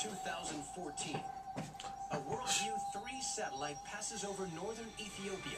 2014. A Worldview 3 satellite passes over northern Ethiopia.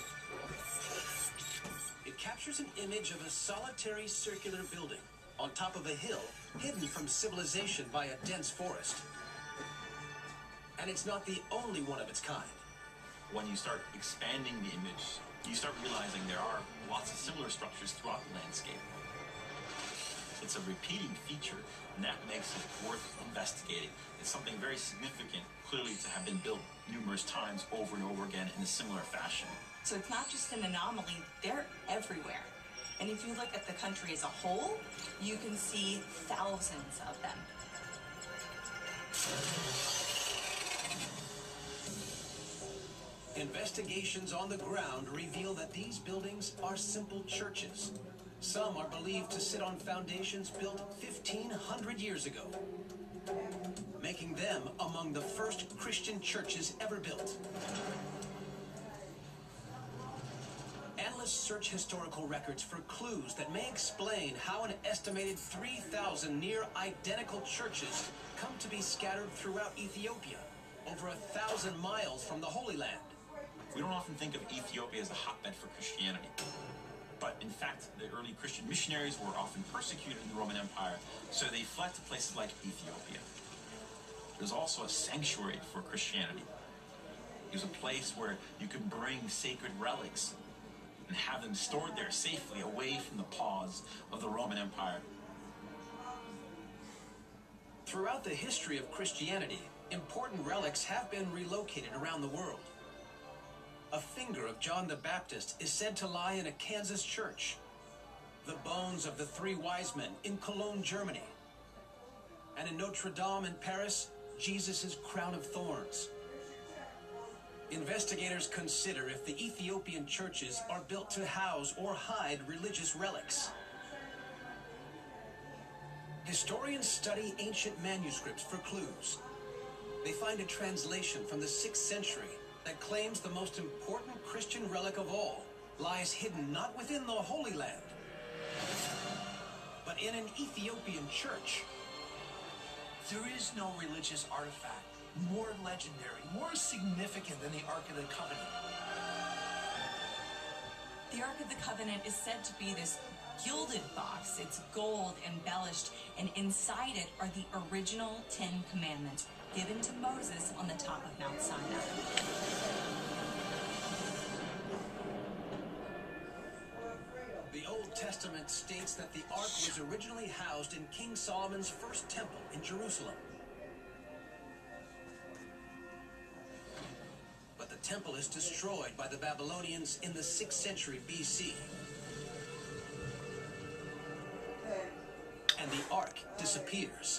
It captures an image of a solitary circular building on top of a hill, hidden from civilization by a dense forest. And it's not the only one of its kind. When you start expanding the image, you start realizing there are lots of similar structures throughout the landscape. It's a repeating feature, and that makes it worth investigating. It's something very significant, clearly, to have been built numerous times over and over again in a similar fashion. So it's not just an anomaly, they're everywhere. And if you look at the country as a whole, you can see thousands of them. Investigations on the ground reveal that these buildings are simple churches. Some are believed to sit on foundations built 1,500 years ago, making them among the first Christian churches ever built. Analysts search historical records for clues that may explain how an estimated 3,000 near-identical churches come to be scattered throughout Ethiopia, over 1,000 miles from the Holy Land. We don't often think of Ethiopia as a hotbed for Christianity. But in fact, the early Christian missionaries were often persecuted in the Roman Empire, so they fled to places like Ethiopia. It was also a sanctuary for Christianity. It was a place where you could bring sacred relics and have them stored there safely away from the paws of the Roman Empire. Throughout the history of Christianity, important relics have been relocated around the world. A finger of John the Baptist is said to lie in a Kansas church. The bones of the three wise men in Cologne, Germany. And in Notre Dame in Paris, Jesus' crown of thorns. Investigators consider if the Ethiopian churches are built to house or hide religious relics. Historians study ancient manuscripts for clues. They find a translation from the 6th century that claims the most important Christian relic of all lies hidden not within the Holy Land, but in an Ethiopian church. There is no religious artifact more legendary, more significant than the Ark of the Covenant. The Ark of the Covenant is said to be this gilded box. It's gold embellished, and inside it are the original 10 Commandments given to Moses on the top of Mount Sinai. The Old Testament states that the Ark was originally housed in King Solomon's first temple in Jerusalem. But the temple is destroyed by the Babylonians in the 6th century BC. And the Ark disappears.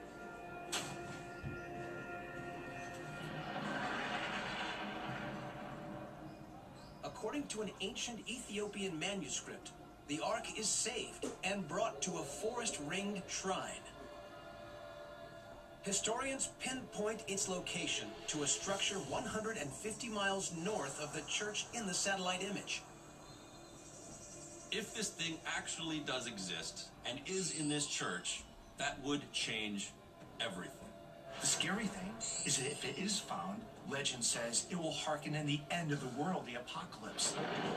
According to an ancient Ethiopian manuscript, the Ark is saved and brought to a forest-ringed shrine. Historians pinpoint its location to a structure 150 miles north of the church in the satellite image. If this thing actually does exist and is in this church, that would change everything. The scary thing is that if it is found, legend says it will hearken in the end of the world, the apocalypse.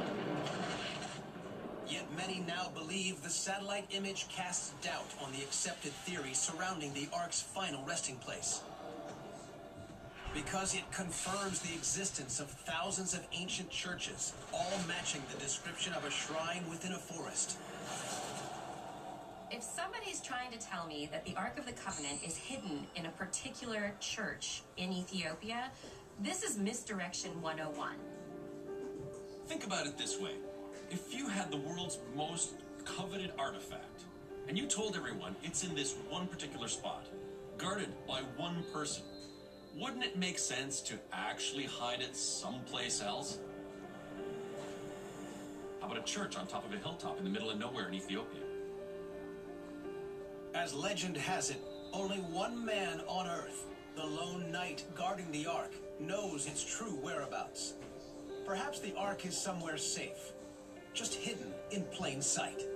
Yet many now believe the satellite image casts doubt on the accepted theory surrounding the Ark's final resting place. Because it confirms the existence of thousands of ancient churches, all matching the description of a shrine within a forest. If somebody's trying to tell me that the Ark of the Covenant is hidden in a particular church in Ethiopia, this is Misdirection 101. Think about it this way. If you had the world's most coveted artifact, and you told everyone it's in this one particular spot, guarded by one person, wouldn't it make sense to actually hide it someplace else? How about a church on top of a hilltop in the middle of nowhere in Ethiopia? As legend has it, only one man on Earth, the lone knight guarding the Ark, knows its true whereabouts. Perhaps the Ark is somewhere safe, just hidden in plain sight.